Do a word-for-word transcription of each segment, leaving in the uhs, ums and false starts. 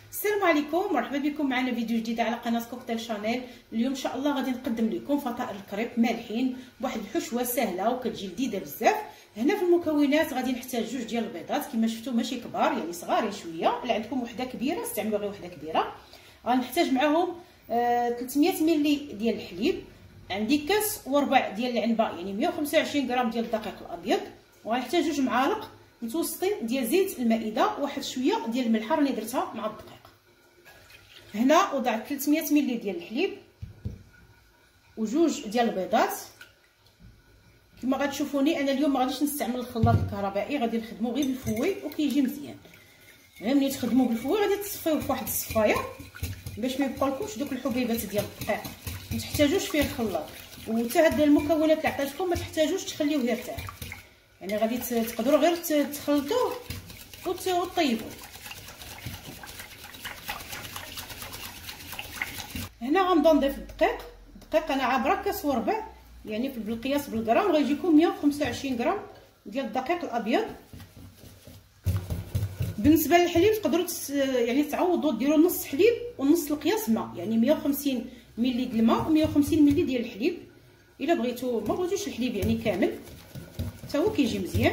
السلام عليكم، مرحبا بكم معنا فيديو جديد على قناه كوكتيل شانيل. اليوم ان شاء الله غادي نقدم لكم فطائر الكريب مالحين بواحد الحشوه سهله وكتجي لذيذه بزاف. هنا في المكونات غادي نحتاج جوج ديال البيضات كما شفتوا، ماشي كبار يعني صغارين شويه. الا عندكم وحده كبيره استعملوا غير وحده كبيره. غنحتاج معاهم آه ثلاثمية ملي ديال الحليب، عندي كاس وربع ديال العنبه يعني مية وخمسة وعشرين غرام ديال الدقيق الابيض، وغنحتاج جوج معالق متوسطين ديال زيت المائده، واحد شويه ديال الملحه راني درتها مع الدقيق. هنا وضعت ثلاثمية ملي ديال الحليب وجوج ديال البيضات. كما غتشوفوني انا اليوم ما غاديش نستعمل الخلاط الكهربائي، غادي نخدمو غير بالفوي وكيجي مزيان. غير ملي تخدمو بالفوي غادي تصفيوه فواحد الصفايه باش ما يبقاولكمش دوك الحبيبات ديال الدقيق، ما تحتاجوش فيه الخلاط. وحتى هاد المكونات اللي عطيتكم ما تحتاجوش تخليوه يرتاح، يعني غادي تقدروا غير تخلطوه وطيبوه. هنا غنبدا نضيف الدقيق. الدقيق انا عابره كاس وربع، يعني بالقياس بالغرام غيجيكم مية وخمسة وعشرين غرام ديال الدقيق الابيض. بالنسبه للحليب تقدروا يعني تعوضوا ديروا نص حليب ونص القياس ماء، يعني مية وخمسين ملي ديال الماء و مية وخمسين ملي ديال الحليب. الا بغيتو ما بغيتوش الحليب يعني كامل حتى هو كيجي مزيان.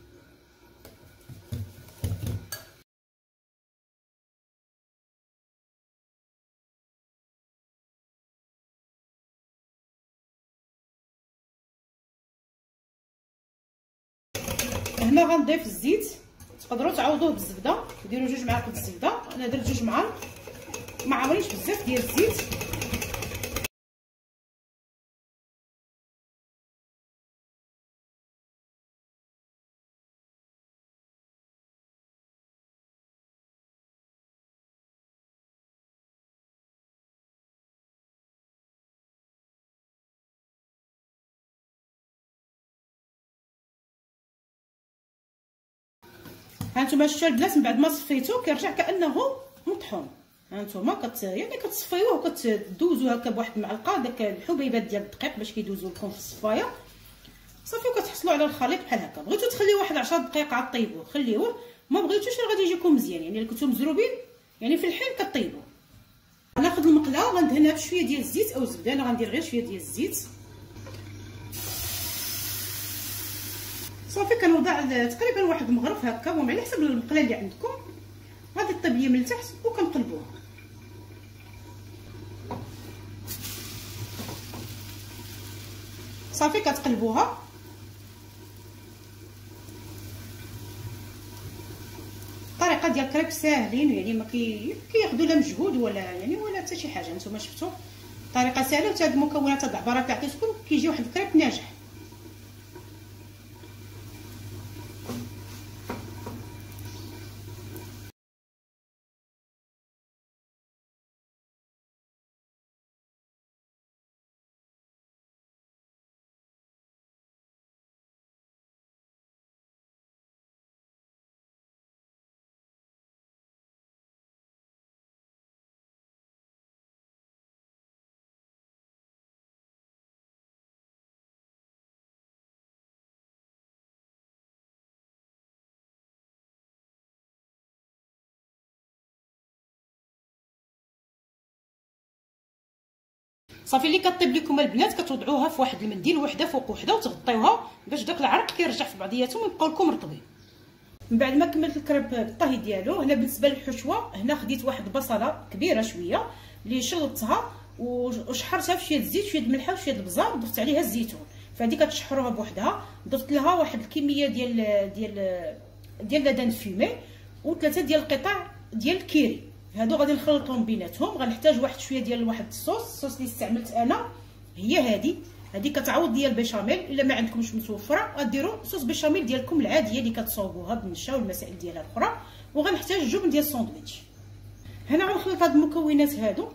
هنا غنضيف الزيت، تقدروا تعوضوه بالزبده، ديروا جوج معالق الزبده، انا درت جوج معالق، ما عامرينش بزاف ديال الزيت. هانتوما شفتوا البنات من بعد ما صفيتو كيرجع كانه مطحون. هانتوما كت يعني كتصفيوه وكتدوزو هكا بواحد المعلقه داك الحبيبات ديال الدقيق باش كيدوزو لكم في الصفايه صافي، وكتحصلوا على الخليط بحال هكا. بغيتو تخليوه واحد عشرة دقائق عاد طيبوه خليوه، ما بغيتوش راه غادي يجيكم مزيان، يعني الا كنتو مزروبين يعني في الحين كطيبوه. غناخذ المقله وغندهنها بشويه ديال الزيت او الزبده، انا غندير غير شويه ديال الزيت صافي. كنوضع تقريبا واحد المغرف هكا، المهم على حسب المقله اللي عندكم. غادي طيب ليا من التحت وكنقلبوها صافي. كتقلبوها الطريقه ديال الكريب ساهلين، يعني ما كياخذوا لا مجهود ولا يعني ولا حتى شي حاجه. نتوما شفتوا طريقه ساهله، وحتى هاد المكونات هاد العبارات اللي عطيتكم كيجي واحد الكريب ناجح. صافي اللي كطيب لكم البنات كتوضعوها في واحد المنديل وحده فوق وحده وتغطيوها باش داك العرق كيرجع في بعضياتهم ويبقاو لكم رطبين. من بعد ما كملت الكريب بالطهي ديالو، هنا بالنسبه للحشوه هنا خديت واحد البصله كبيره شويه اللي شلطتها وشحرتها في شويه الزيت شويه الملحه وشويه البزار وضفت عليها الزيتون، فهادي كتشحروها بوحدها. ضفت لها واحد الكميه ديال ديال ديال لادان فيمي وثلاثه ديال القطع ديال الكيري، هادو غادي نخلطهم بيناتهم. غنحتاج واحد شويه ديال واحد الصوص. الصوص اللي استعملت انا هي هادي، هادي كتعوض ديال البيشاميل. الا ما عندكمش متوفره غديروا صوص بيشاميل ديالكم العاديه اللي كتصاوبوها بالنشا والمسائل ديالها الاخرى. وغنحتاج جبن ديال الساندويتش. هنا غنخلط هاد المكونات هادو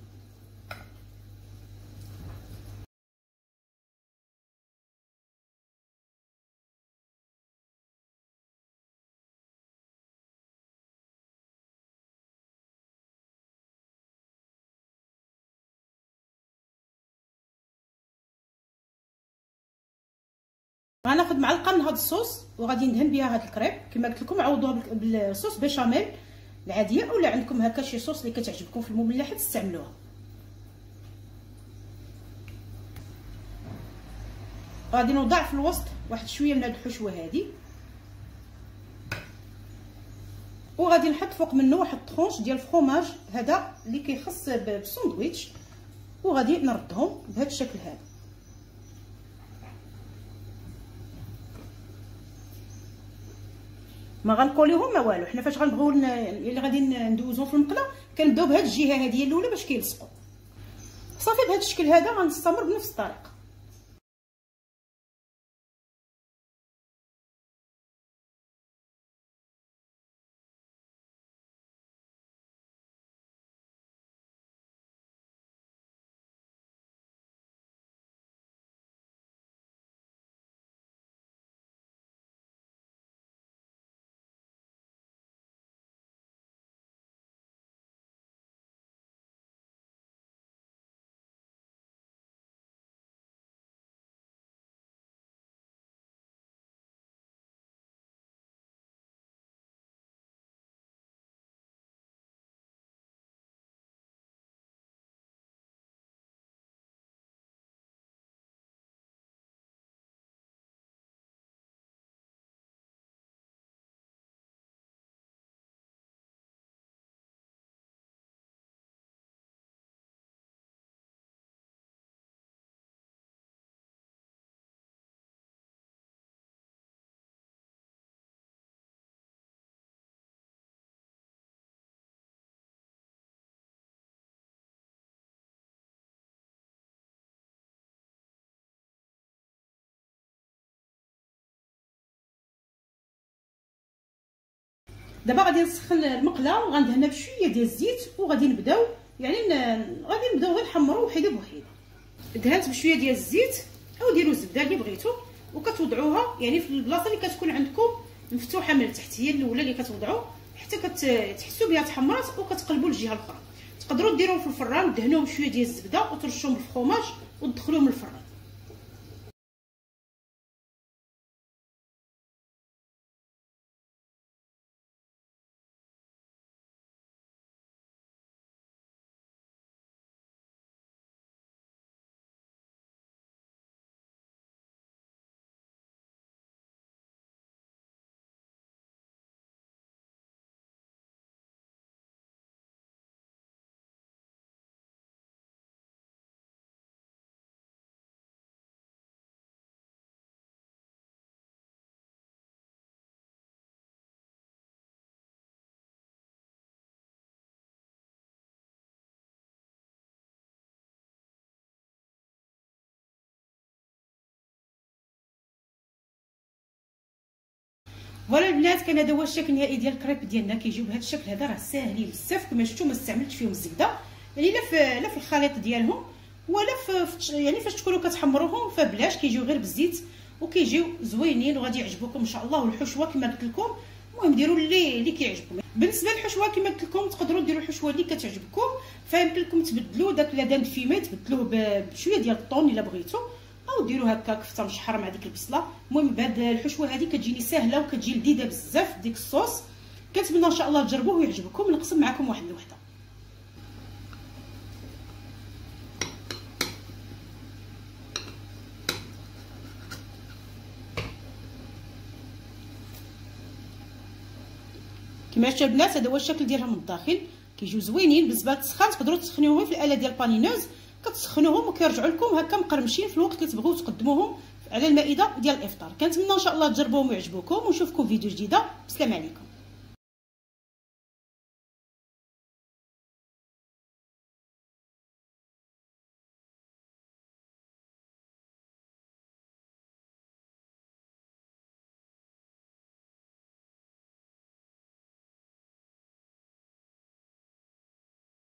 غناخذ معلقه من هذا الصوص وغادي ندهن بها هذا الكريب. كما قلت لكم عوضوها بالصوص بيشاميل العاديه، اولا عندكم هكا شي صوص اللي كتعجبكم في المملحه تستعملوها. غادي نوضع في الوسط واحد شويه من هاد الحشوه هادي، وغادي نحط فوق منه واحد طرونش ديال الفرomاج هذا اللي كيخص بالساندويتش، وغادي نردهم بهذا الشكل هذا. ما غنقوليهم ما والو، حنا فاش غنبغيو اللي غادي ندوزو في المقله كنبداو بهذه الجهه هذه الاولى باش كيلصقوا. صافي بهذا الشكل هذا غنستمر بنفس الطريقه. دابا غادي نسخن المقله وغندهنها بشويه ديال الزيت، وغادي نبداو يعني غادي نبداو غير نحمروا وحده بوحده. دهنت بشويه ديال الزيت او ديروا الزبده اللي بغيتو، وكتوضعوها يعني في البلاصه اللي كتكون عندكم مفتوحه من التحت، هي الاولى اللي كتوضعوا حتى كتحسوا بها تحمرات، وكتقلبوا للجهه الاخرى. تقدروا ديروهم في الفران ودهنوهم بشويه ديال الزبده وترشوهم بالفرomاج وتدخلوهم للفران. فوالا البنات، كان هذا هو الشكل النهائي ديال الكريب ديالنا. كيجيو بهذا الشكل هذا، راه ساهلين بزاف كما شفتوا، ما استعملتش فيهم الزبده يعني لا في لا في الخليط ديالهم ولا في يعني فاش تكونوا كتحمروهم، فبلاش كيجيو غير بالزيت وكيجيو زوينين وغادي يعجبوكم ان شاء الله. والحشوه كما قلت لكم المهم ديروا اللي اللي كيعجبكم. بالنسبه للحشوه كما قلت لكم تقدروا ديروا الحشوه اللي كتعجبكم، فيمكن لكم تبدلوا داك لادان فيمي تبدلوه بشويه ديال الطون الا بغيتوا، او ديروا هكا كفته مشحره مع ديك البصله. المهم بهاد الحشوه هذه كتجيني ساهله وكتجي لذيذه بزاف ديك الصوص. كنتمنى ان شاء الله تجربوه ويعجبكم. نقسم معكم واحد الوحده. كما شفتوا البنات هذا هو الشكل ديالهم من الداخل، كيجيو زوينين. بالنسبه للتسخان تقدروا تسخنوهم في الاله ديال البانينوز، كتسخنوهم وكيرجعوا لكم هكا مقرمشين في الوقت اللي تبغيو تقدموهم على المائده ديال الافطار. كنتمنى ان شاء الله تجربوهم ويعجبوكم، ونشوفكم فيديو جديده. بسلام عليكم.